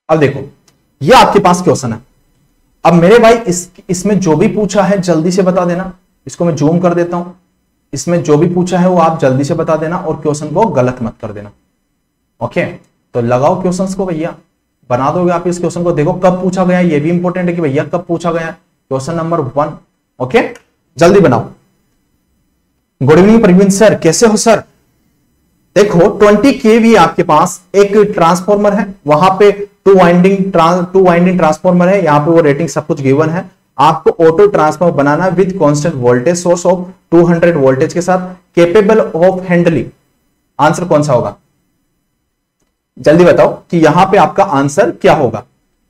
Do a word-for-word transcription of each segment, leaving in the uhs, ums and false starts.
अब देखो ये आपके पास क्वेश्चन है। अब मेरे भाई इस इसमें जो भी पूछा है जल्दी से बता देना। इसको मैं जूम कर देता हूं। इसमें जो भी पूछा है वो आप जल्दी से बता देना और क्वेश्चन को गलत मत कर देना। ओके, तो लगाओ क्वेश्चंस को भैया, बना दोगे आप इस क्वेश्चन को। देखो कब पूछा गया, ये भी इंपॉर्टेंट है कि भैया कब पूछा गया। Question number one. ओके, जल्दी बनाओ। गुड इवनिंग प्रवीण सर, कैसे हो सर? देखो ट्वेंटी केवी आपके पास एक ट्रांसफॉर्मर है, वहां पे two winding two winding transformer है, यहां पे वो रेटिंग सब कुछ गिवन है। आपको ऑटो ट्रांसफॉर्मर बनाना with constant voltage source of two hundred voltage के साथ, केपेबल ऑफ हैंडलिंग। आंसर कौन सा होगा? जल्दी बताओ कि यहां पे आपका आंसर क्या होगा।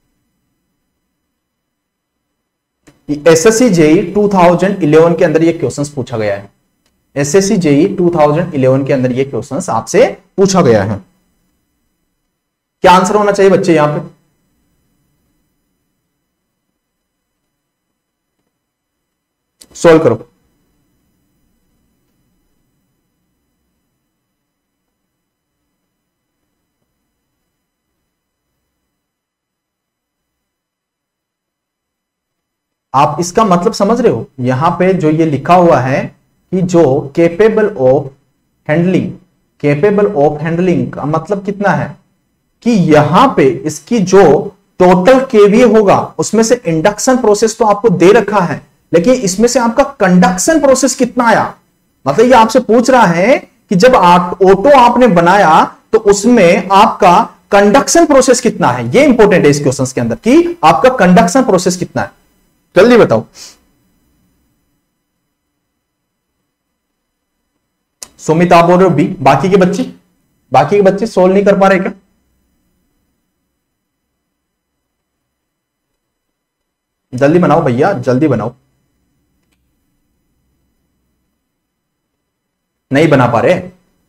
SSC JE two thousand eleven के अंदर ये क्वेश्चंस पूछा गया है। SSC JE two thousand eleven के अंदर ये क्वेश्चंस आपसे पूछा गया है। क्या आंसर होना चाहिए बच्चे यहां पे? सॉल्व करो। आप इसका मतलब समझ रहे हो? यहां पे जो ये लिखा हुआ है कि जो capable of handling, capable of handling का मतलब कितना है कि यहां पे इसकी जो टोटल केवीए होगा उसमें से इंडक्शन प्रोसेस तो आपको दे रखा है, लेकिन इसमें से आपका कंडक्शन प्रोसेस कितना आया। मतलब ये आपसे पूछ रहा है कि जब आप ऑटो आपने बनाया तो उसमें आपका कंडक्शन प्रोसेस कितना है। ये इंपॉर्टेंट है इस क्वेश्चन के अंदर कि आपका कंडक्शन प्रोसेस कितना है। जल्दी बताओ। सुमित आप बोल रहे हो बी। बाकी के बच्चे बाकी के बच्चे सोल्व नहीं कर पा रहे क्या? जल्दी बनाओ भैया, जल्दी बनाओ। नहीं बना पा रहे?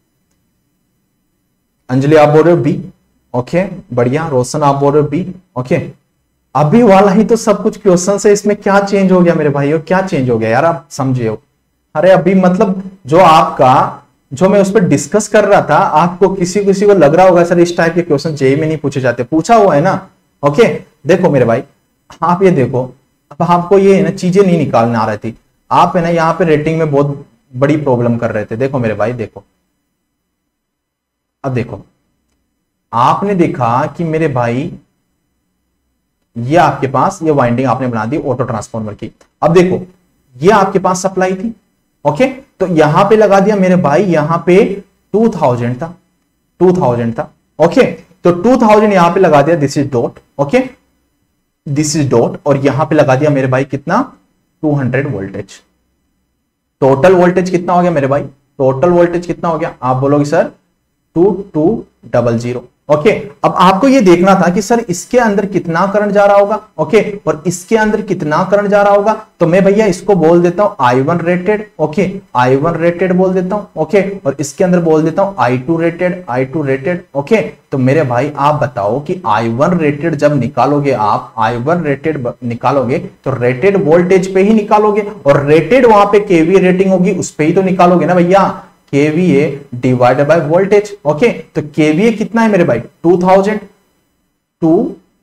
अंजलि आप बोल रहे हो बी। ओके बढ़िया। रोशन आप बोल रहे हो बी। ओके, अभी वाला ही तो सब कुछ क्वेश्चन है, इसमें क्या चेंज हो गया मेरे भाइयों? क्या चेंज हो गया यार, आप समझे हो? अरे अभी मतलब जो आपका जो मैं उस पर डिस्कस कर रहा था, आपको किसी किसी को लग रहा होगा सर इस टाइप के क्वेश्चन जेई में नहीं पूछे जाते। पूछा हुआ है ना। ओके देखो मेरे भाई, आप ये देखो, अब आपको ये ना चीजें नहीं निकालने आ रही थी, आप है ना यहाँ पे रेटिंग में बहुत बड़ी प्रॉब्लम कर रहे थे। देखो मेरे भाई, देखो अब देखो, आपने देखा कि मेरे भाई ये आपके पास ये वाइंडिंग आपने बना दी ऑटो ट्रांसफॉर्मर की। अब देखो ये आपके पास सप्लाई थी। ओके, तो यहां पे लगा दिया मेरे भाई, यहां पे टू थाउजेंड था, टू थाउजेंड था। ओके, तो टू थाउजेंड यहां पे लगा दिया, this is dot. Okay, this is dot, और यहां पे लगा दिया मेरे भाई कितना, two hundred voltage. Total voltage कितना हो गया मेरे भाई? टोटल वोल्टेज कितना हो गया? आप बोलोगे sir two two double zero. Okay, अब आपको ये देखना था कि सर इसके अंदर कितना करंट जा रहा होगा। ओके, और इसके अंदर कितना करंट जा रहा होगा, तो मैं भैया इसको बोल देता हूं I one rated. Okay, I one rated बोल देता हूं। ओके, और इसके अंदर बोल देता हूं I two rated, I two rated. Okay, तो मेरे भाई आप बताओ कि आई वन रेटेड जब निकालोगे, आप आई वन रेटेड निकालोगे तो रेटेड वोल्टेज पे ही निकालोगे, और रेटेड वहां पे केवी रेटिंग होगी उस पे ही तो निकालोगे ना भैया। KVA divided by voltage. Okay, तो केवीए कितना है मेरे भाई? Two thousand, two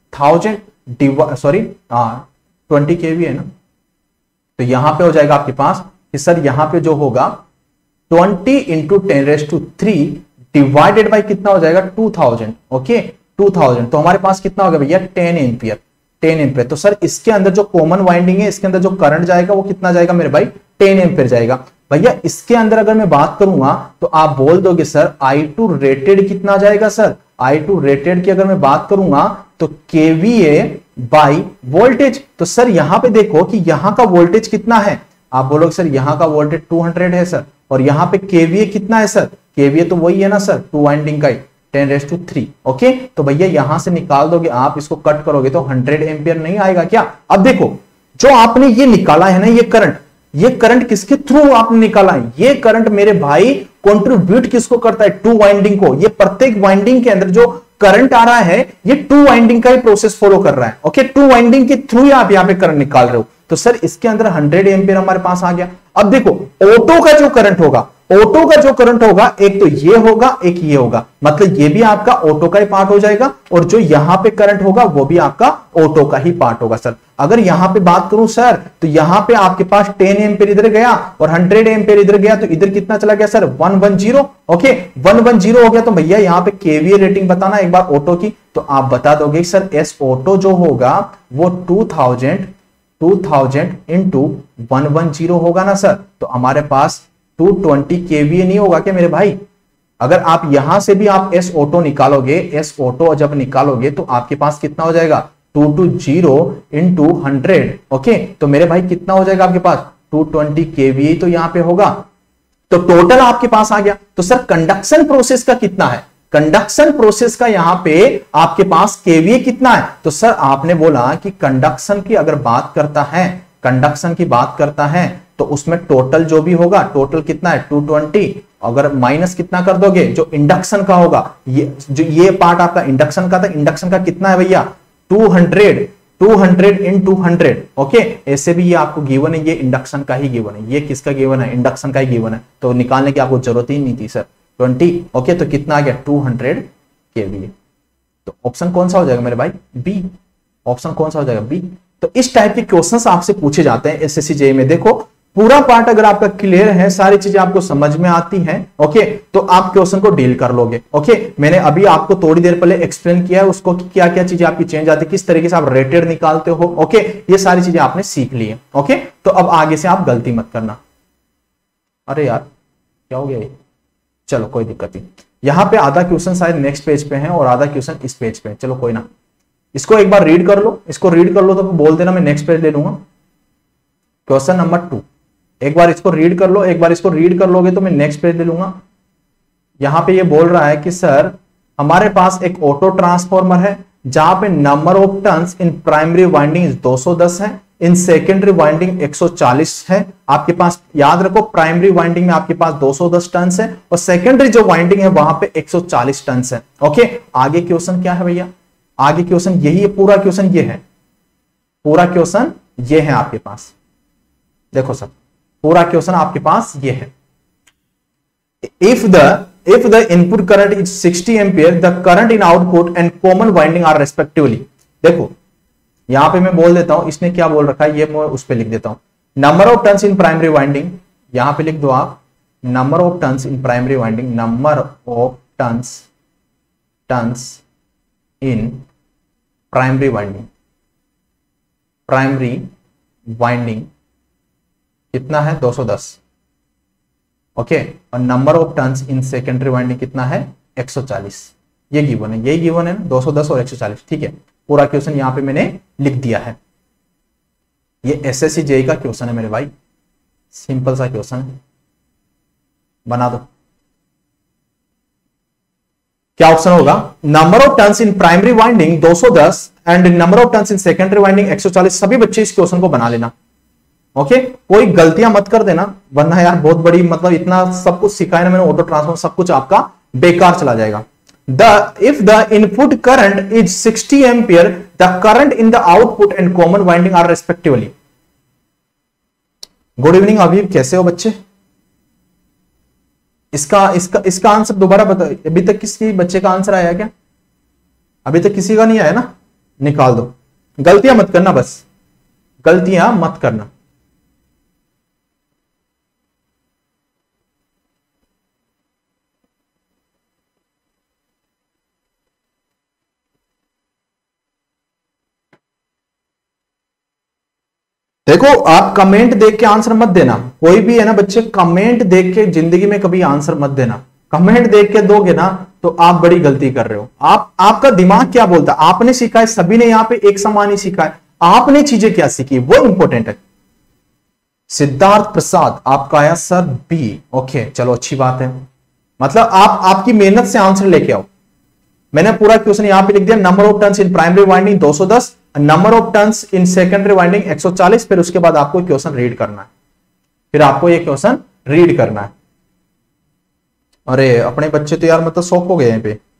thousand sorry twenty KVA है ना, तो यहां पे हो जाएगा आपके पास कि सर यहां पे जो होगा twenty into ten raise to three divided by कितना हो जाएगा? Two thousand. Okay, two thousand, तो हमारे पास कितना हो गया भैया? Ten ampere, ten ampere. तो सर इसके अंदर जो कॉमन वाइंडिंग है, इसके अंदर जो करंट जाएगा वो कितना जाएगा मेरे भाई? टेन एम्पियर जाएगा। भैया इसके अंदर अगर मैं बात करूंगा तो आप बोल दोगे सर आई टू रेटेड कितना जाएगा? सर आई टू रेटेड की अगर मैं बात करूंगा तो केवीए बाई वोल्टेज। तो सर यहां पे देखो कि यहां का वोल्टेज कितना है, आप बोलोगे सर यहां का वोल्टेज टू हंड्रेड है सर, और यहां पे केवीए कितना है सर? केवीए तो वही है ना सर, टू वाइंडिंग का ही, ten raise to three. Okay, तो भैया यहां से निकाल दोगे आप, इसको कट करोगे तो हंड्रेड एम्पियर नहीं आएगा क्या? अब देखो जो आपने ये निकाला है ना, ये करंट, ये करंट किसके थ्रू आपने निकाला है? ये करंट मेरे भाई कंट्रीब्यूट किसको करता है? टू वाइंडिंग को। ये प्रत्येक वाइंडिंग के अंदर जो करंट आ रहा है ये टू वाइंडिंग का ही प्रोसेस फॉलो कर रहा है। ओके, टू वाइंडिंग के थ्रू ही आप यहां पे करंट निकाल रहे हो, तो सर इसके अंदर हंड्रेड एम्पियर हमारे पास आ गया। अब देखो ऑटो का जो करंट होगा, ऑटो का जो करंट होगा एक तो ये होगा, एक ये होगा, मतलब ये भी आपका ऑटो का ही पार्ट हो जाएगा और जो यहां पे करंट होगा वो भी आपका ऑटो का ही पार्ट होगा सर। अगर यहां पे बात करूं सर तो यहां पे आपके पास टेन एम्पियर इधर गया और हंड्रेड एम्पियर इधर गया, तो इधर कितना चला गया sir, one one zero. Okay, one one zero हो गया, तो भैया यहां पे केवीए रेटिंग बताना एक बार ऑटो की, तो आप बता दोगे सर एस ऑटो जो होगा वो two thousand two thousand into one one zero होगा ना सर। तो हमारे पास टू ट्वेंटी केवीए नहीं होगा क्या मेरे भाई? अगर आप यहां से भी आप एस ऑटो निकालोगे, एस ऑटो जब निकालोगे तो आपके पास कितना हो जाएगा, two two zero into hundred. Okay, तो मेरे भाई कितना हो जाएगा आपके पास, टू ट्वेंटी केवीए तो यहां पे होगा, तो टोटल आपके पास आ गया। तो सर कंडक्शन प्रोसेस का कितना है, कंडक्शन प्रोसेस का यहां पे आपके पास केवीए कितना है? तो सर आपने बोला कि कंडक्शन की अगर बात करता है, कंडक्शन की बात करता है तो उसमें टोटल जो भी होगा, टोटल कितना है टू ट्वेंटी, अगर माइनस कितना कर दोगे जो इंडक्शन का होगा, ये जो ये पार्ट आपका इंडक्शन का था, इंडक्शन का कितना है भैया two hundred, two hundred in two hundred. Okay, ऐसे भी ये आपको गिवन है, ये इंडक्शन का ही गिवन है, ये किसका गिवन है, इंडक्शन का ही गिवन है, तो निकालने की आपको जरूरत ही नहीं थी सर, ट्वेंटी। ओके, तो कितना आ गया टू हंड्रेड केवीए। तो ऑप्शन कौन सा हो जाएगा मेरे भाई, बी। ऑप्शन कौन सा हो जाएगा, बी। तो इस टाइप के क्वेश्चंस आपसे पूछे जाते हैं एसएससी जेईई में। देखो पूरा पार्ट अगर आपका क्लियर है, सारी चीजें आपको समझ में आती हैं, ओके, तो आप क्वेश्चन को डील कर लोगे। ओके, मैंने अभी आपको थोड़ी देर पहले एक्सप्लेन किया है उसको कि क्या क्या चीजें आपकी चेंज आती है, किस तरीके से आप रेटेड निकालते हो। ओके, ये सारी चीजें आपने सीख ली है। ओके, तो अब आगे से आप गलती मत करना। अरे यार क्या हो गया ये, चलो कोई दिक्कत नहीं। यहां पे आधा क्वेश्चन शायद नेक्स्ट पेज पे है और आधा क्वेश्चन इस पेज पे है, चलो कोई ना, इसको एक बार रीड कर लो, इसको रीड कर लो तो बोल देना मैं नेक्स्ट पेज ले लूंगा। क्वेश्चन नंबर टू, एक बार इसको रीड कर लो, एक बार इसको रीड कर लोगे तो मैं नेक्स्ट पेज ले लूंगा। यहां पे ये बोल रहा है कि सर हमारे पास एक ऑटो ट्रांसफॉर्मर है जहां पे number of turns in primary winding दो सौ दस है, इन सेकेंडरी वाइंडिंग एक सौ चालीस है। आपके पास याद रखो प्राइमरी वाइंडिंग में आपके पास दो सौ दस टर्न्स है और सेकेंडरी जो वाइंडिंग है वहां पे एक सौ चालीस टर्न्स है। ओके, आगे क्वेश्चन क्या है भैया, आगे क्वेश्चन यही है, पूरा क्वेश्चन ये है, पूरा क्वेश्चन ये है आपके पास। देखो सर पूरा क्वेश्चन आपके पास ये है, if the if the input current is sixty ampere, the current in output and common winding are respectively. देखो यहां पे मैं बोल देता हूं, इसने क्या बोल रखा है ये मैं उस पे लिख देता हूं, number of turns in primary winding, यहां पे लिख दो आप number of turns in primary winding, number of turns turns in primary winding, primary winding कितना है दो सौ दस। ओके, और number of turns in secondary winding कितना है एक सौ चालीस। ये गिवन है, यही गिवन है ना, दो सौ दस और एक सौ चालीस। ठीक है, पूरा क्वेश्चन यहां पे मैंने लिख दिया है। ये एसएससी जेईई का क्वेश्चन है मेरे भाई, सिंपल सा क्वेश्चन है, बना दो। क्या ऑप्शन होगा, number of turns in primary winding दो सौ दस and number of turns in secondary winding एक सौ चालीस। सभी बच्चे इस क्वेश्चन को बना लेना। Okay okay? कोई गलतियां मत कर देना, वरना यार बहुत बड़ी मतलब इतना सब कुछ सिखाया ना मैंने ऑटो ट्रांसफॉर्मर, सब कुछ आपका बेकार चला जाएगा। The if the input current is sixty ampere, the current in the output and common winding are respectively. Good evening अभी, कैसे हो बच्चे? इसका इसका इसका आंसर दोबारा बता, अभी तक किसी बच्चे का आंसर आया क्या? अभी तक किसी का नहीं आया ना, निकाल दो। गलतियां मत करना, बस गलतियां मत करना। देखो आप कमेंट देख के आंसर मत देना, कोई भी है ना बच्चे, कमेंट देख के जिंदगी में कभी आंसर मत देना। कमेंट देख के दोगे ना तो आप बड़ी गलती कर रहे हो। आप आपका दिमाग क्या बोलता है, आपने सीखा है, सभी ने यहां पे एक समान ही सीखा है, आपने चीजें क्या सीखी वो इंपॉर्टेंट है। सिद्धार्थ प्रसाद आपका आया सर बी। ओके चलो अच्छी बात है, मतलब आप आपकी मेहनत से आंसर लेके आओ। मैंने पूरा क्वेश्चन यहां पे लिख दिया, number of turns in primary winding दो सौ दस, number of turns in secondary winding एक सौ चालीस। फिर उसके बाद आपको क्वेश्चन रीड करना है, फिर आपको ये क्वेश्चन रीड करना है। अरे अपने बच्चे तो यार मतलब शौक हो गए यहीं पे,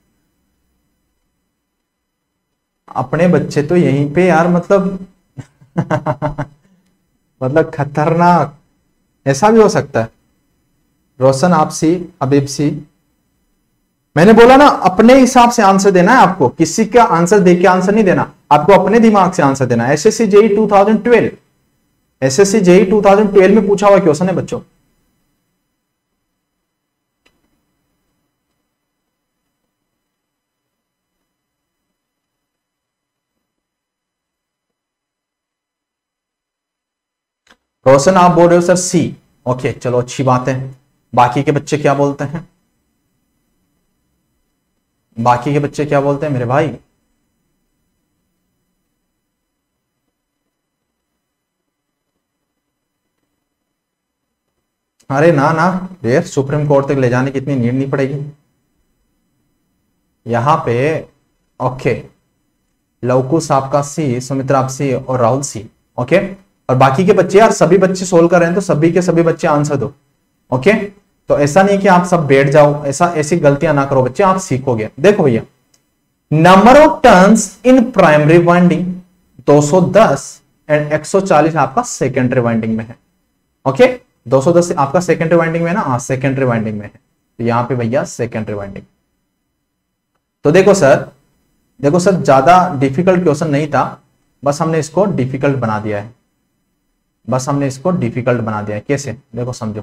अपने बच्चे तो यहीं पे यार मतलब मतलब खतरनाक, ऐसा भी हो सकता है। रोशन आप सी, अबीब सी। मैंने बोला ना अपने हिसाब से आंसर देना है आपको, किसी का आंसर देख के आंसर नहीं देना, आपको अपने दिमाग से आंसर देना है। SSC JE two thousand twelve, SSC JE two thousand twelve में पूछा हुआ क्वेश्चन है बच्चों। रोशन आप बोल रहे हो सर सी, ओके चलो अच्छी बात है। बाकी के बच्चे क्या बोलते हैं, बाकी के बच्चे क्या बोलते हैं मेरे भाई? अरे ना ना यार, सुप्रीम कोर्ट तक ले जाने की इतनी नीड नहीं पड़ेगी यहां पे। ओके लवकुश आपका सी, सुमित्रा आप सी और राहुल सी, ओके। और बाकी के बच्चे यार सभी बच्चे सोल्व कर रहे हैं तो सभी के सभी बच्चे आंसर दो, ओके। तो ऐसा नहीं कि आप सब बैठ जाओ, ऐसा ऐसी गलतियां ना करो बच्चे, आप सीखोगे। देखो भैया, number of turns in primary winding दो सौ दस एंड एक सौ चालीस आपका सेकेंडरी वाइंडिंग में है, ओके। दो सौ दस आपका सेकेंडरी वाइंडिंग में है ना, हाँ सेकेंडरी वाइंडिंग में है, तो यहां पे भैया सेकेंडरी वाइंडिंग। तो देखो सर, देखो सर ज्यादा डिफिकल्ट क्वेश्चन नहीं था, बस हमने इसको डिफिकल्ट बना दिया है, बस हमने इसको डिफिकल्ट बना दिया है। कैसे? देखो समझो,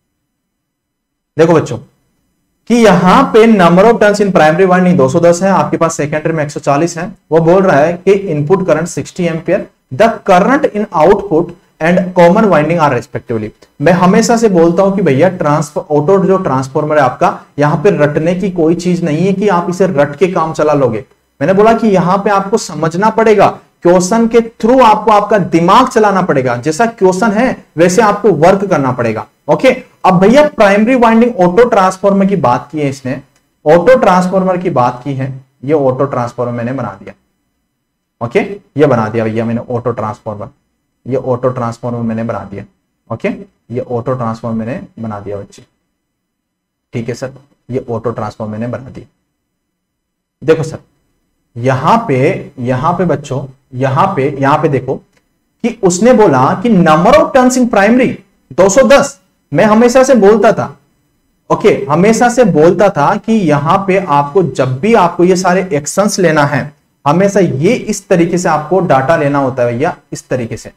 देखो बच्चों कि यहां पे number of turns in primary winding दो सौ दस है, आपके पास सेकेंडरी में एक सौ चालीस है। वो बोल रहा है कि इनपुट करंट साठ ampere, the current in output and common winding are respectively. मैं हमेशा से बोलता हूं कि भैया ट्रांसफर ऑटो जो ट्रांसफॉर्मर है आपका, यहां पे रटने की कोई चीज नहीं है कि आप इसे रट के काम चला लोगे। मैंने बोला कि यहां पे आपको समझना पड़ेगा, क्वेश्चन के थ्रू आपको आपका दिमाग चलाना पड़ेगा, जैसा क्वेश्चन है वैसे आपको वर्क करना पड़ेगा, ओके। अब भैया प्राइमरी वाइंडिंग ऑटो ट्रांसफॉर्मर की बात की है इसने, ऑटो ट्रांसफॉर्मर की बात की है, ये ऑटो ट्रांसफॉर्मर मैंने बना दिया, ओके। ये बना दिया भैया मैंने ऑटो ट्रांसफॉर्मर, ये ऑटो ट्रांसफॉर्मर मैंने बना दिया, ओके। ये ऑटो ट्रांसफॉर्मर मैंने बना दिया बच्चे, ठीक है सर, ये ऑटो ट्रांसफॉर्मर मैंने बना दिया। देखो सर यहां पे, यहां पे बच्चों, यहां पे यहां पे देखो कि उसने बोला कि number of turns in primary दो सौ दस। मैं हमेशा से बोलता था, ओके okay, हमेशा से बोलता था कि यहां पे आपको जब भी आपको ये सारे एक्शंस लेना है, हमेशा ये इस तरीके से आपको डाटा लेना होता है भैया, इस तरीके से।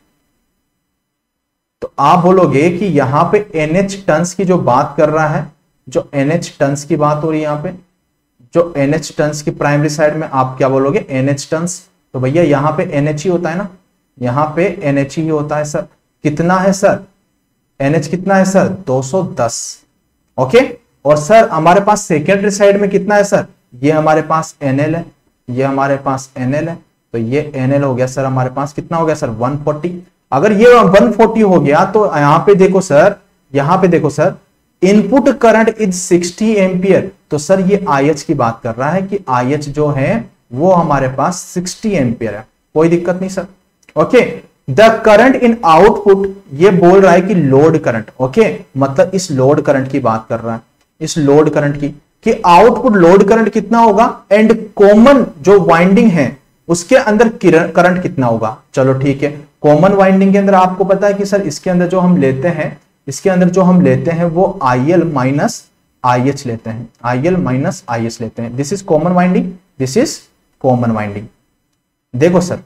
तो आप बोलोगे कि यहां पे एनएच टर्न्स की जो बात कर रहा है, जो एनएच टर्न्स की बात हो रही है यहां पे, जो एनएच टर्न्स की प्राइमरी साइड में आप क्या बोलोगे? NH turns. तो भैया यहां पे एनएच ही होता है ना, यहां पे एनएच ही होता है सर। कितना है सर? एनएच कितना है सर? दो सौ दस, ओके। और सर हमारे पास सेकेंडरी साइड में कितना है सर? ये हमारे पास एनएल है, ये हमारे पास एनएल है, तो ये एनएल हो गया सर हमारे पास, कितना हो गया सर? एक सौ चालीस। अगर ये एक सौ चालीस हो गया तो यहां पे देखो सर, यहां पे देखो सर, इनपुट करंट इज साठ एम्पियर। तो सर ये आईएच की बात कर रहा है कि आईएच जो है वो हमारे पास साठ एम्पियर है, कोई दिक्कत नहीं sir, okay. The current in output, ये बोल रहा है कि लोड करंट, ओके, मतलब इस लोड करंट की बात कर रहा है, इस लोड करंट की, कि आउटपुट लोड करंट कितना होगा एंड कॉमन जो वाइंडिंग है उसके अंदर करंट कितना होगा। चलो ठीक है, कॉमन वाइंडिंग के अंदर आपको पता है कि सर इसके अंदर जो हम लेते हैं, इसके अंदर जो हम लेते हैं वो आईएल माइनस आईएच लेते हैं, आईएल माइनस आईएच लेते हैं। This is common winding, this is common winding. देखो सर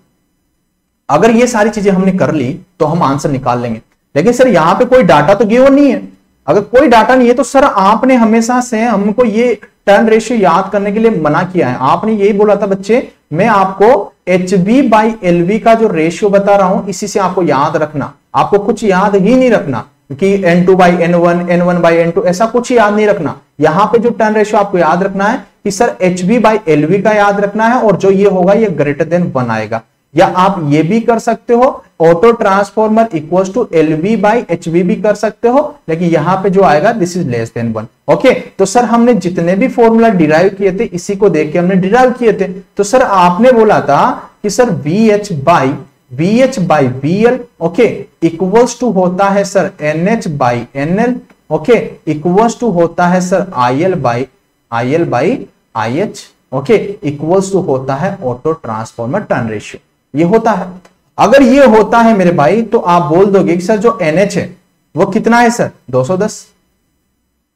अगर ये सारी चीजें हमने कर ली तो हम आंसर निकाल लेंगे, लेकिन सर यहां पे कोई डाटा तो गिवन नहीं है। अगर कोई डाटा नहीं है तो सर आपने हमेशा से हमको ये टर्न रेशियो याद करने के लिए मना किया है। आपने यही बोला था बच्चे, मैं आपको H B by L V का जो रेशियो बता रहा हूं इसी से आपको याद रखना, आपको कुछ याद ही नहीं रखना कि N two by N one, N one by N two, ऐसा कुछ याद नहीं रखना। यहां पे जो टर्न रेशियो आपको याद रखना है कि sir H B by L V का याद रखना है, और जो ये होगा ये ग्रेटर देन वन आएगा। या आप ये भी कर सकते हो auto transformer equals to L V by H V भी कर सकते हो, लेकिन यहां पे जो आएगा this is less than one, okay. तो सर हमने जितने भी फॉर्मूला डिराइव किए थे इसी को देख के हमने डिराइव किए थे। तो सर आपने बोला था कि sir V H by V H by V L, okay, equals to होता है sir N H by N L, okay, equals to होता है sir I L by I L by I H, okay, equals to होता है auto transformer turn ratio. ये होता है, अगर ये होता है मेरे भाई तो आप बोल दोगे कि सर जो एनएच है वो कितना है सर? दो सौ दस,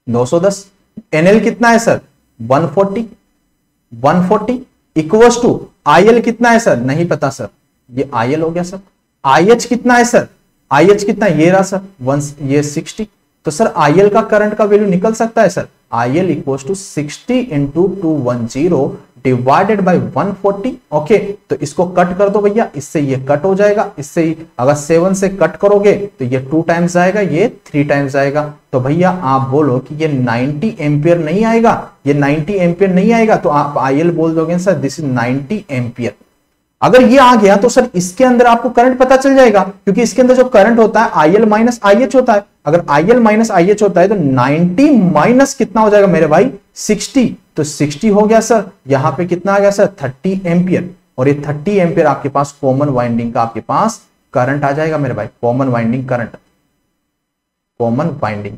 दो सौ दस। एनएल कितना है sir? One forty. One forty equals to IL कितना है सर? नहीं पता सर, ये आईएल हो गया सर। आईएच कितना है सर? आईएच कितना ये रहा सर, वन ये सिक्सटी। तो सर आईएल का करंट का वैल्यू निकल सकता है sir, IL equals to sixty into two one zero divided by one forty. Okay, तो इसको कट कर दो भैया, इससे ये कट हो जाएगा, इससे ही अगर सेवन से कट करोगे तो ये टू टाइम्स आएगा, ये थ्री टाइम्स आएगा। तो भैया आप बोलो कि ये नाइंटी एम्पियर नहीं आएगा, ये नाइंटी एम्पियर नहीं आएगा, तो आप आईएल बोल दोगे sir this is ninety ampere. अगर ये आ गया तो सर इसके अंदर आपको करंट पता चल जाएगा, क्योंकि इसके अंदर जो करंट होता है आईएल माइनस आईएच होता है। अगर आईएल माइनस आईएच होता है तो नाइंटी माइनस कितना हो जाएगा मेरे भाई? सिक्सटी। तो सिक्सटी हो गया सर, यहां पे कितना आ गया सर? Thirty ampere. और ये थर्टी एम्पियर आपके पास कॉमन वाइंडिंग का आपके पास करंट आ जाएगा मेरे भाई, common winding current, common winding.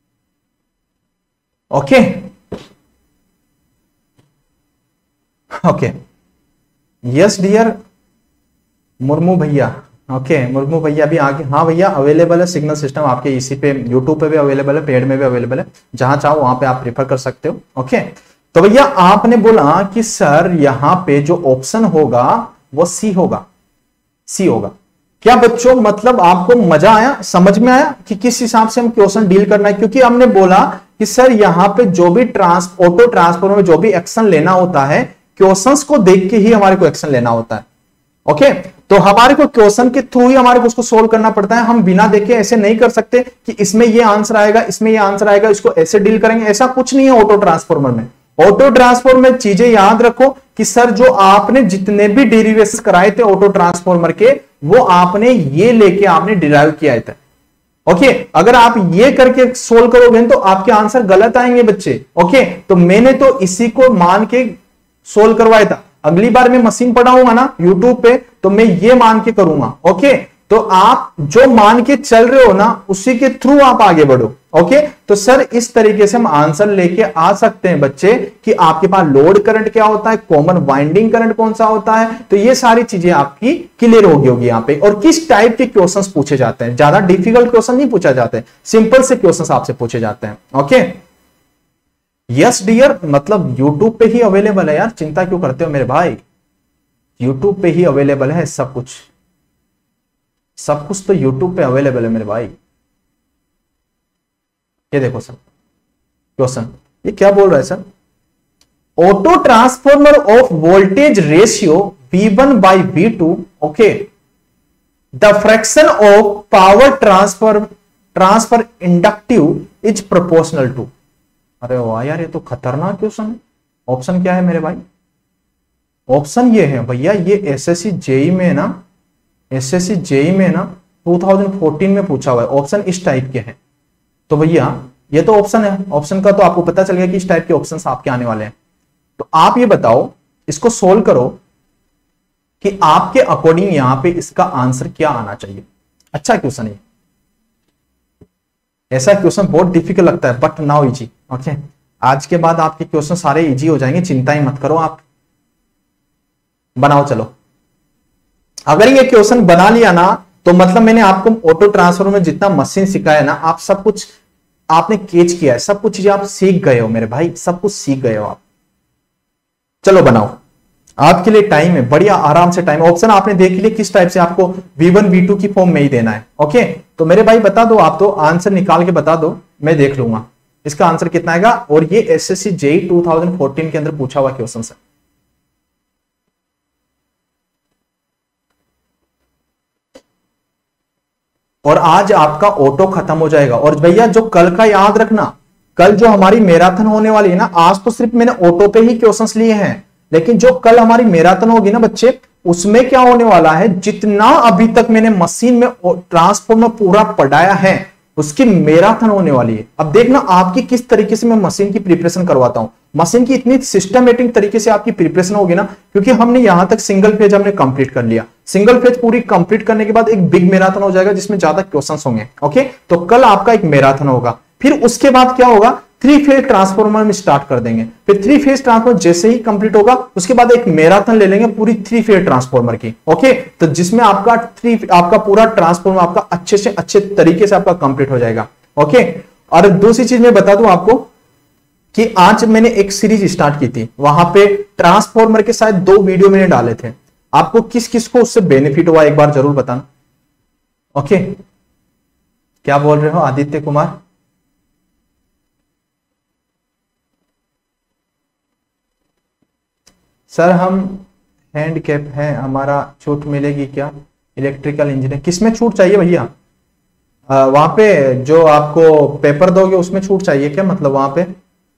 Okay okay yes dear Murmu भैया। ओके मुर्मू भैया भी आगे, हाँ भैया अवेलेबल है सिग्नल सिस्टम आपके इसी पे यूट्यूब पे भी अवेलेबल है, पेड में भी अवेलेबल है, जहां चाहो वहां पे आप प्रेफर कर सकते हो। ओके, तो भैया आपने बोला कि सर यहां पे जो ऑप्शन होगा वो सी होगा, सी होगा। क्या बच्चों मतलब आपको मजा आया, समझ में आया कि किस हिसाब से हम क्वेश्चन डील करना है? क्योंकि हमने बोला कि सर यहां पे जो भी ट्रांस ऑटो ट्रांसफॉर्मर में जो भी एक्शन लेना होता है, क्वेश्चंस को देख के ही हमारे को एक्शन लेना होता है। ओके, तो हमारे को क्वेश्चन के थ्रू ही हमारे को उसको सोल्व करना पड़ता है। हम बिना देखे ऐसे नहीं कर सकते कि इसमें ये आंसर आएगा, इसमें ये आंसर आएगा, इसको ऐसे डील करेंगे, ऐसा कुछ नहीं है ऑटो ट्रांसफॉर्मर में। ऑटो ट्रांसफॉर्मर में चीजें याद रखो कि सर जो आपने जितने भी डेरिवेशन कराए थे ऑटो ट्रांसफॉर्मर के, वो आपने ये लेके आपने डिराइव किया था। ओके, अगर आप ये करके सोल्व करोगे तो आपके आंसर गलत आएंगे बच्चे। ओके, तो मैंने तो इसी को मान के सोल्व करवाया था। अगली बार मैं मशीन पढ़ाऊंगा ना यूट्यूब पे, तो मैं ये मान के करूंगा। ओके, तो आप जो मान के चल रहे हो ना उसी के थ्रू आप आगे बढ़ो। ओके, तो सर इस तरीके से हम आंसर लेके आ सकते हैं बच्चे कि आपके पास लोड करंट क्या होता है, कॉमन वाइंडिंग करंट कौन सा होता है। तो ये सारी चीजें आपकी क्लियर होगी होगी यहाँ पे। और किस टाइप के क्वेश्चंस पूछे जाते हैं, ज्यादा डिफिकल्ट क्वेश्चन नहीं पूछा जाते, सिंपल से क्वेश्चंस आपसे पूछे जाते हैं। ओके यस डियर, मतलब यूट्यूब पे ही अवेलेबल है यार, चिंता क्यों करते हो मेरे भाई, यूट्यूब पे ही अवेलेबल है सब कुछ, सब कुछ तो यूट्यूब पे अवेलेबल है मेरे भाई। ये देखो सर क्वेश्चन, ये क्या बोल रहा है sir? Auto transformer of voltage ratio V one by V two, okay, the fraction of power transfer transfer inductive is proportional to. अरे वाह यार, ये तो खतरनाक क्वेश्चन है। ऑप्शन क्या है मेरे भाई? ऑप्शन ये है भैया, ये एसएससी जेई में ना, एसएससी जेई में ना टू थाउजेंड फोर्टीन में पूछा हुआ है। ऑप्शन इस टाइप के हैं। तो भैया ये तो ऑप्शन है, ऑप्शन का तो आपको पता चल गया कि इस टाइप के ऑप्शंस आपके आने वाले हैं। तो आप ये बताओ, इसको सोल्व करो कि आपके अकॉर्डिंग यहां पे इसका आंसर क्या आना चाहिए। अच्छा क्वेश्चन है, ऐसा क्वेश्चन बहुत डिफिकल्ट लगता है बट नाउ इजी। ओके, आज के बाद आपके क्वेश्चन सारे इजी हो जाएंगे, चिंता ही मत करो आप। बनाओ चलो, अगर ये क्वेश्चन बना लिया ना तो मतलब मैंने आपको ऑटो ट्रांसफॉर्मर में जितना मशीन सिखाया ना, आप सब कुछ आपने कैच किया है, सब कुछ चीजें आप सीख गए हो मेरे भाई, सब कुछ सीख गए हो आप। चलो बनाओ, आपके लिए टाइम है, बढ़िया आराम से टाइम। ऑप्शन आपने देख लिया किस टाइप से आपको वी वन वी टू की फॉर्म में ही देना है। ओके, तो मेरे भाई बता दो, आप तो आंसर निकाल के बता दो, मैं देख लूंगा इसका आंसर कितना आएगा। और ये SSC JE two thousand fourteen के अंदर पूछा हुआ क्वेश्चन है। और आज आपका ऑटो खत्म हो जाएगा। और भैया जो कल का याद रखना, कल जो हमारी मैराथन होने वाली है ना, आज तो सिर्फ मैंने ऑटो पे ही क्वेश्चंस लिए हैं, लेकिन जो कल हमारी मैराथन होगी ना बच्चे, उसमें क्या होने वाला है, जितना अभी तक मैंने मशीन में ट्रांसफॉर्मर पूरा पढ़ाया है उसकी मैराथन होने वाली है। अब देखना आपकी किस तरीके से मैं मशीन की प्रिपरेशन करवाता हूं। मशीन की इतनी सिस्टमेटिक तरीके से आपकी प्रिपरेशन होगी ना, क्योंकि हमने यहां तक सिंगल फेज हमने कंप्लीट कर लिया। सिंगल फेज पूरी कंप्लीट करने के बाद एक बिग मैराथन हो जाएगा जिसमें ज्यादा क्वेश्चंस होंगे। ओके, तो कल आपका एक मैराथन होगा। फिर उसके बाद क्या होगा, थ्री फेज ट्रांसफॉर्मर में स्टार्ट कर देंगे। फिर थ्री फेज ट्रांसफॉर्मर जैसे ही कंप्लीट होगा उसके बाद एक मैराथन ले लेंगे पूरी थ्री फेज ट्रांसफॉर्मर की। ओके, तो जिसमें आपका थ्री आपका पूरा ट्रांसफॉर्मर आपका अच्छे से अच्छे तरीके से आपका कंप्लीट हो जाएगा। ओके, और दूसरी चीज मैं बता दूं आपको कि आज मैंने एक सीरीज स्टार्ट की थी, वहां पे ट्रांसफॉर्मर के साथ दो वीडियो मैंने डाले थे। आपको किस किस को उससे बेनिफिट हुआ एक बार जरूर बताना। ओके, क्या बोल रहे हो आदित्य कुमार? सर हम हैंडकैप है, हमारा छूट मिलेगी क्या? इलेक्ट्रिकल इंजीनियर, किसमें छूट चाहिए भैया? वहां पे जो आपको पेपर दोगे उसमें छूट चाहिए क्या? मतलब वहां पे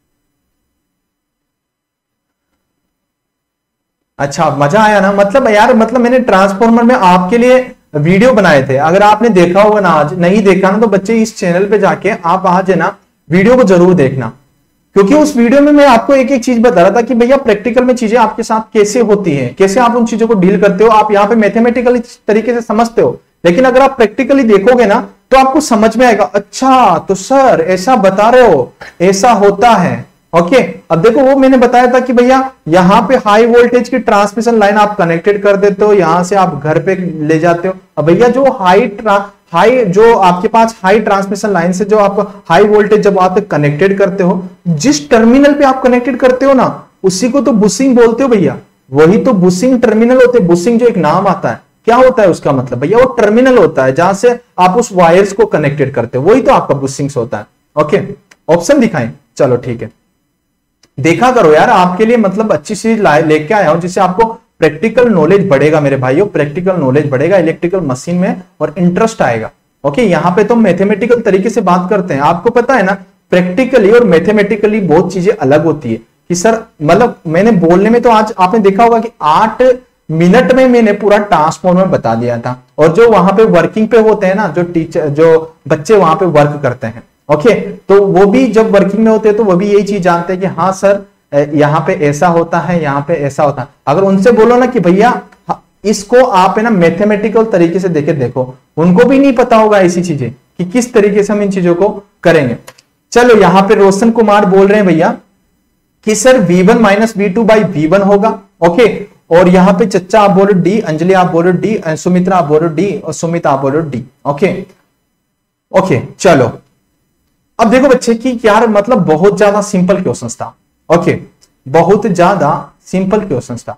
अच्छा मजा आया ना? मतलब यार, मतलब मैंने ट्रांसफॉर्मर में आपके लिए वीडियो बनाए थे, अगर आपने देखा होगा ना, आज नहीं देखा ना तो बच्चे इस चैनल पे जाके आप आज है ना वीडियो को जरूर देखना, क्योंकि उस वीडियो में मैं आपको एक एक चीज बता रहा था कि भैया प्रैक्टिकल में चीजें आपके साथ कैसे होती हैं, कैसे आप उन चीजों को डील करते हो। आप यहाँ पे मैथमेटिकली तरीके से समझते हो, लेकिन अगर आप प्रैक्टिकली देखोगे ना तो आपको समझ में आएगा, अच्छा तो सर ऐसा बता रहे हो, ऐसा होता है। ओके, अब देखो वो मैंने बताया था कि भैया यहां पे हाई वोल्टेज की ट्रांसमिशन लाइन आप कनेक्टेड कर देते हो, यहां से आप घर पे ले जाते हो। अब भैया जो हाई हाई जो आपके पास हाई ट्रांसमिशन लाइन से जो आप हाई वोल्टेज जब आप कनेक्टेड करते हो, जिस टर्मिनल पे आप कनेक्टेड करते हो ना उसी को तो बुशिंग बोलते हो भैया, वही तो बुशिंग टर्मिनल होते हैं। बुशिंग जो एक नाम आता है, क्या होता है उसका मतलब भैया? वो टर्मिनल होता है जहां से आप उस वायर्स को कनेक्टेड करते हो, वही तो आपका बुशिंग्स होता है। ओके, ऑप्शन दिखाएं, चलो ठीक है, देखा करो यार, आपके लिए मतलब अच्छी चीज लेके आया हूं जिससे आपको प्रैक्टिकल नॉलेज बढ़ेगा मेरे भाइयों, प्रैक्टिकल नॉलेज बढ़ेगा इलेक्ट्रिकल मशीन में और इंटरेस्ट आएगा। ओके, यहां पे तो मैथमेटिकल तरीके से बात करते हैं, आपको पता है ना प्रैक्टिकली और मैथमेटिकली बहुत चीजें अलग होती है कि सर, मतलब मैंने बोलने में तो आज आपने देखा होगा कि आठ मिनट में मैंने पूरा ट्रांसफॉर्मर बता दिया था, और जो वहां पे वर्किंग पे होते हैं ना, जो टीचर जो बच्चे वहां पे वर्क करते हैं, ओके, तो वो भी जब वर्किंग में होते हैं तो वो भी यही चीज जानते हैं कि हाँ सर यहाँ पे ऐसा होता है, यहाँ पे ऐसा होता है। अगर उनसे बोलो ना कि भैया इसको आप है ना मैथमेटिकल तरीके से देखे देखो, उनको भी नहीं पता होगा ऐसी चीजें कि किस तरीके से हम इन चीजों को करेंगे। चलो यहाँ पे रोशन कुमार बोल रहे हैं भैया कि sir V one minus V two by V one होगा। ओके, और यहाँ पे चच्चा आप बोलो डी, अंजलि आप बोलो डी, सुमित्रा आप बोलो डी, और सुमित आप बोलो डी। ओके ओके चलो, अब देखो बच्चे कि यार मतलब बहुत ज्यादा सिंपल क्वेश्चन था। ओके, बहुत ज्यादा सिंपल क्वेश्चन था।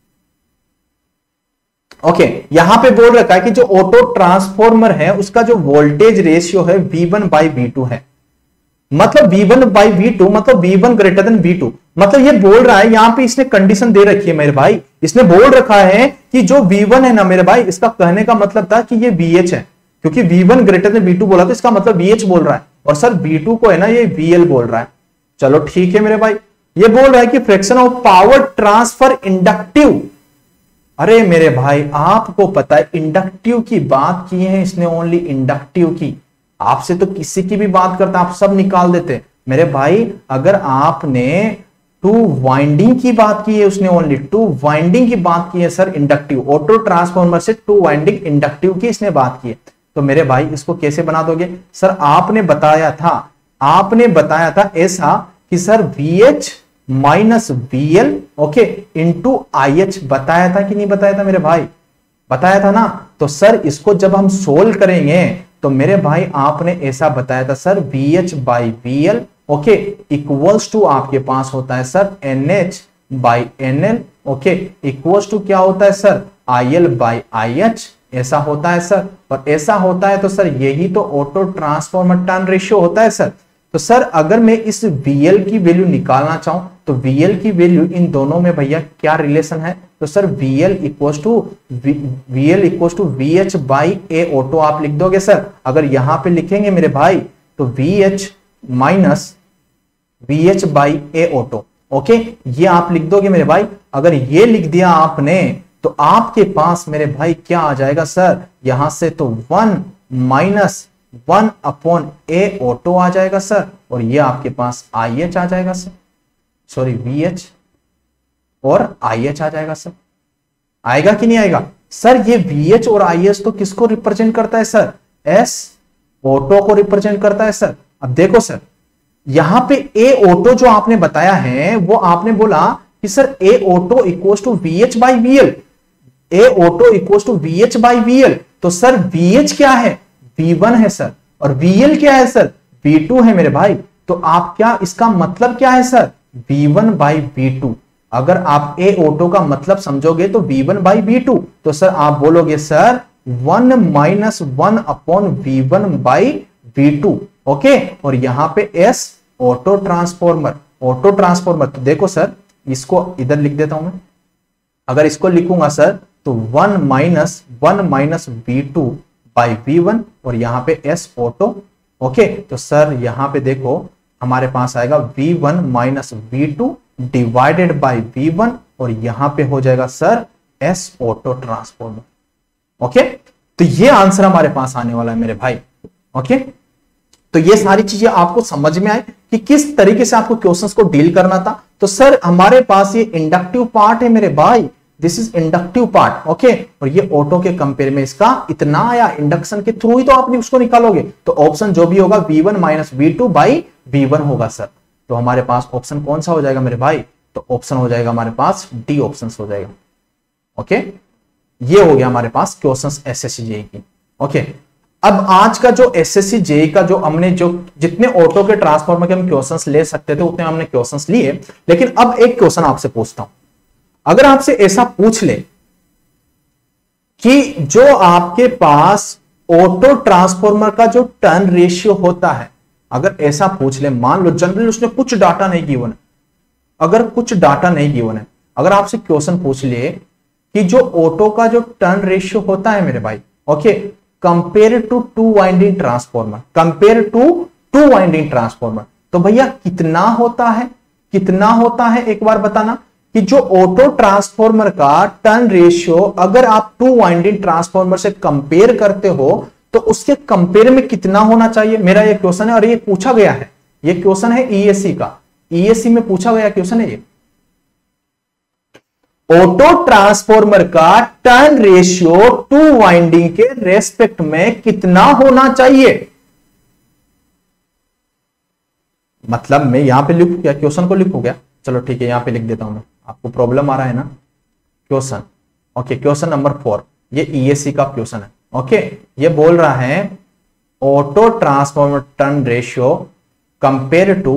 ओके, यहां पे बोल रखा है कि जो ऑटो ट्रांसफॉर्मर है उसका जो वोल्टेज रेशियो है V one by V two है, मतलब V one by V two मतलब V one greater than V two. मतलब ये बोल रहा है, यहां पे इसने कंडीशन दे रखी है मेरे भाई, इसने बोल रखा है कि जो वी वन है ना मेरे भाई, इसका कहने का मतलब था कि ये वी एच है, क्योंकि V one greater than V two बोला तो इसका मतलब वी एच बोल रहा है, और सर वी टू को है ना ये वी एल बोल रहा है। चलो ठीक है मेरे भाई, ये बोल रहा है कि fraction of power transfer inductive. अरे मेरे भाई आपको पता है इंडक्टिव की बात की है इसने, ओनली इंडक्टिव की, आपसे तो किसी की भी बात करता आप सब निकाल देते मेरे भाई। अगर आपने टू वाइंडिंग की बात की है उसने, ओनली टू वाइंडिंग की बात की है सर, इंडक्टिव ऑटो ट्रांसफॉर्मर से टू वाइंडिंग इंडक्टिव की इसने बात की है, तो मेरे भाई इसको कैसे बना दोगे? सर आपने बताया था, आपने बताया था ऐसा कि sir V H minus V L okay into I H, बताया था कि नहीं बताया था मेरे भाई? बताया था ना। तो सर इसको जब हम सोल्व करेंगे तो मेरे भाई आपने ऐसा बताया था sir V H by V L okay equals to आपके पास होता है sir N H by N L okay equals to क्या होता है sir I L by I H, ऐसा होता है सर। और ऐसा होता है तो सर यही तो ऑटो ट्रांसफॉर्मर टर्न रेशियो होता है सर। तो सर अगर मैं इस वी एल की वैल्यू निकालना चाहूं तो वी एल की वैल्यू इन दोनों में भैया क्या रिलेशन है? तो sir V L equals to V L equals to V H by A auto आप लिख दोगे सर। अगर यहां पे लिखेंगे मेरे भाई तो V H minus V H by A auto okay, ये आप लिख दोगे मेरे भाई। अगर ये लिख दिया आपने तो आपके पास मेरे भाई क्या आ जाएगा सर, यहां से तो one minus one upon A auto आ जाएगा सर, और ये आपके पास आई एच आ जाएगा सर, सॉरी वी एच और आई एच आ जाएगा सर। आएगा कि नहीं आएगा सर? ये वी एच और आई एच तो किसको रिप्रेजेंट करता है सर? एस ऑटो को रिप्रेजेंट करता है सर। अब देखो सर यहां पे ए ऑटो जो आपने बताया है वो आपने बोला कि sir A auto equals to V H by V L, A auto equals to V H by V L. तो सर वी एच क्या है? वी वन है सर, और वी एल क्या है सर? वी टू है मेरे भाई, तो आप क्या, इसका मतलब क्या है sir, V one by V two. अगर आप ए ऑटो का मतलब समझोगे तो V one by V two, तो सर आप बोलोगे sir one minus one upon V one by V two. Okay, और यहां पे S auto transformer, auto transformer. तो देखो सर, इसको इधर लिख देता हूं मैं। अगर इसको लिखूंगा सर तो one minus one minus V two by V one, और यहां पे एस ऑटो। ओके, तो सर यहां पे देखो हमारे पास आएगा V one minus V two divided by V one, और यहां पे हो जाएगा sir S auto transformer. Okay, तो ये आंसर हमारे पास आने वाला है मेरे भाई। ओके, तो ये सारी चीजें आपको समझ में आए कि किस तरीके से आपको क्वेश्चंस को डील करना था। तो सर हमारे पास ये इंडक्टिव पार्ट है मेरे भाई, this is inductive part. Okay, और ये ऑटो के कंपेयर में इसका इतना आया, इंडक्शन के थ्रू ही तो आप उसको निकालोगे। तो ऑप्शन जो भी होगा V one minus V two by V one होगा सर। तो हमारे पास ऑप्शन कौन सा हो जाएगा मेरे भाई, तो ऑप्शन हो जाएगा हमारे पास डी ऑप्शन हो जाएगा। ओके, ये हो गया हमारे पास क्वेश्चंस एसएससी जेईई की। ओके, अब आज का जो एसएससी जेईई का जो हमने जो जितने ऑटो के ट्रांसफॉर्मर के हम क्वेश्चंस ले सकते थे उतने हमने क्वेश्चंस लिए। लेकिन अब एक क्वेश्चन आपसे पूछता हूं, अगर आपसे ऐसा पूछ ले कि जो आपके पास ऑटो ट्रांसफॉर्मर का जो टर्न रेशियो होता है, अगर ऐसा पूछ ले, मान लो जनरली उसने कुछ डाटा नहीं गिवन है, अगर कुछ डाटा नहीं गिवन है, अगर आपसे क्वेश्चन पूछ ले कि जो ऑटो का जो टर्न रेशियो होता है मेरे भाई, okay, compare to two winding transformer, compare to two winding transformer, तो भैया कितना होता है, कितना होता है एक बार बताना कि जो ऑटो ट्रांसफॉर्मर का टर्न रेशियो अगर आप टू वाइंडिंग ट्रांसफॉर्मर से कंपेयर करते हो तो उसके कंपेयर में कितना होना चाहिए। मेरा ये क्वेश्चन है और ये पूछा गया है, ये क्वेश्चन है ईएससी का, ईएससी में पूछा गया क्वेश्चन है ये। ऑटो ट्रांसफॉर्मर का टर्न रेशियो टू वाइंडिंग के रेस्पेक्ट में कितना होना चाहिए। मतलब मैं यहां पे लिखूं क्या, क्वेश्चन को लिखूं क्या, चलो ठीक है यहां पे लिख देता हूं मैं, आपको प्रॉब्लम आ रहा है ना। Question, okay, question number four, ये ईएससी का क्वेश्चन है। ओके, ये बोल रहा है auto transformer turn ratio compare to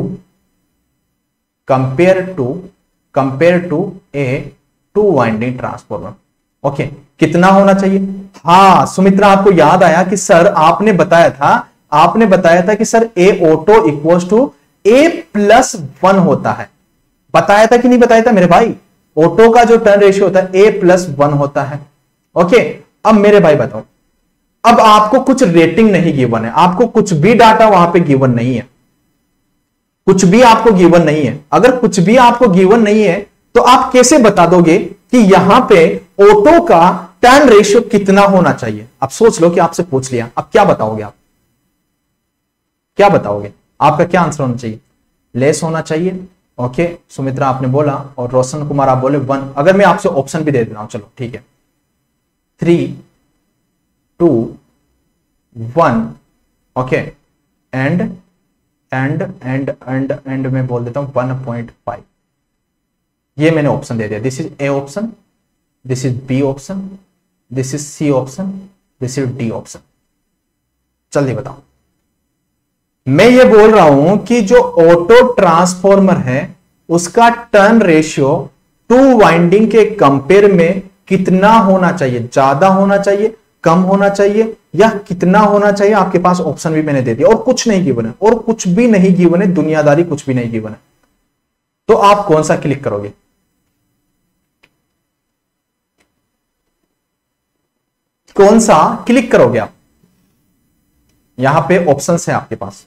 compare to compare to a two winding transformer. Okay, कितना होना चाहिए। हाँ सुमित्रा, आपको याद आया कि सर आपने बताया था, आपने बताया था कि sir A auto equals to A plus one होता है, बताया था कि नहीं बताया था मेरे भाई। ऑटो का जो टर्न रेशियो होता है ए प्लस वन होता है। ओके, अब मेरे भाई बताओ, अब आपको कुछ रेटिंग नहीं गिवन है, आपको कुछ भी डाटा वहां पे गिवन नहीं है, कुछ भी आपको गिवन नहीं है। अगर कुछ भी आपको गिवन नहीं है तो आप कैसे बता दोगे कि यहां पे ऑटो का टर्न रेशियो कितना होना चाहिए। अब सोच लो कि आपसे पूछ लिया, अब क्या बताओगे आप, क्या बताओगे, आपका क्या आंसर होना चाहिए। लेस होना चाहिए। ओके, सुमित्रा आपने बोला, और रोशन कुमार आप बोले वन। अगर मैं आपसे ऑप्शन भी दे देता हूं, चलो ठीक है, three two one, okay, end end end end end में बोल देता हूं वन पॉइंट फाइव। ये मैंने ऑप्शन दे दिया, this is A option, this is B option, this is C option, this is D option. जल्दी बताओ। मैं ये बोल रहा हूं कि जो ऑटो ट्रांसफॉर्मर है उसका टर्न रेशियो टू वाइंडिंग के कंपेयर में कितना होना चाहिए, ज्यादा होना चाहिए, कम होना चाहिए, या कितना होना चाहिए। आपके पास ऑप्शन भी मैंने दे दिया, और कुछ नहीं गिवन है, और कुछ भी नहीं गिवन है, दुनियादारी कुछ भी नहीं गिवन है। तो आप कौन सा क्लिक करोगे, कौन सा क्लिक करोगे आप। यहां पे ऑप्शंस है आपके पास।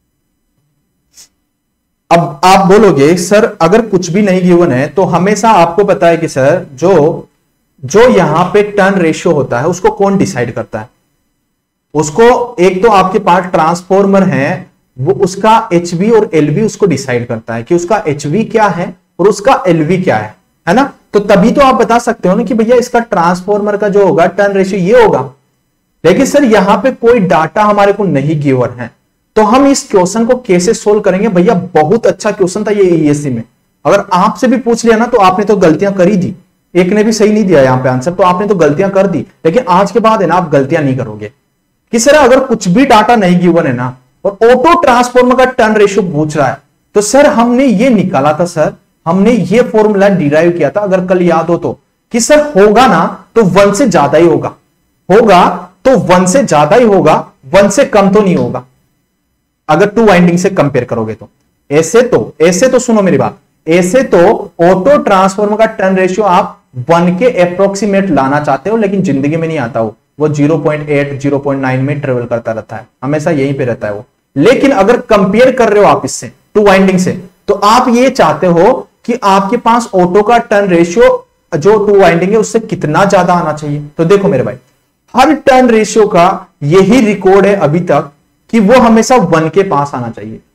अब आप बोलोगे सर अगर कुछ भी नहीं गिवन है तो हमेशा आपको पता है कि सर जो जो यहां पे टर्न रेशियो होता है उसको कौन डिसाइड करता है। उसको एक तो आपके पास ट्रांसफॉर्मर है, वो उसका एचवी और एलवी उसको डिसाइड करता है कि उसका एचवी क्या है और उसका एलवी क्या है, है ना। तो तभी तो आप बता सकते हो ना कि भैया इसका ट्रांसफॉर्मर का जो होगा टर्न रेशियो ये होगा। लेकिन सर यहां पे कोई डाटा हमारे को नहीं गिवन है, तो हम इस क्वेश्चन को कैसे सोल्व करेंगे। भैया बहुत अच्छा क्वेश्चन था ये ईएससी में, अगर आपसे भी पूछ लिया ना तो आपने तो गलतियां कर ही दी, एक ने भी सही नहीं दिया यहां पे आंसर, तो आपने तो गलतियां कर दी। लेकिन आज के बाद है ना आप गलतियां नहीं करोगे कि सर अगर कुछ भी डाटा नहीं गिवन है ना और ऑटो ट्रांसफॉर्मर का टर्न रेशियो पूछ रहा है, तो सर हमने ये निकाला था, सर हमने ये फॉर्मूला डिराइव किया था, अगर कल याद हो तो, कि सर होगा ना तो वन से ज्यादा ही होगा, होगा तो वन से ज्यादा ही होगा, वन से कम तो नहीं होगा, अगर टू वाइंडिंग से कंपेयर करोगे तो। ऐसे तो ऐसे तो सुनो मेरी बात, ऐसे तो ऑटो ट्रांसफॉर्मर का टर्न रेशियो आप वन के अप्रोक्सीमेट लाना चाहते हो, लेकिन जिंदगी में नहीं आता हो, वो zero point eight zero point nine में ट्रेवल करता रहता है, हमेशा यहीं पे रहता है वो। लेकिन अगर कंपेयर कर रहे हो आप इससे टू वाइंडिंग से, तो आप ये चाहते हो कि आपके पास ऑटो का टर्न रेशियो जो टू वाइंडिंग है उससे कितना ज्यादा आना चाहिए। तो देखो मेरे भाई, हर टर्न रेशियो का यही रिकॉर्ड है अभी तक कि वो हमेशा वन के पास आना चाहिए।